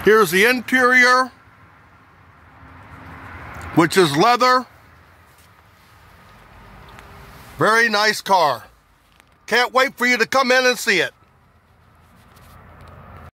Here's the interior, which is leather. Very nice car. Can't wait for you to come in and see it.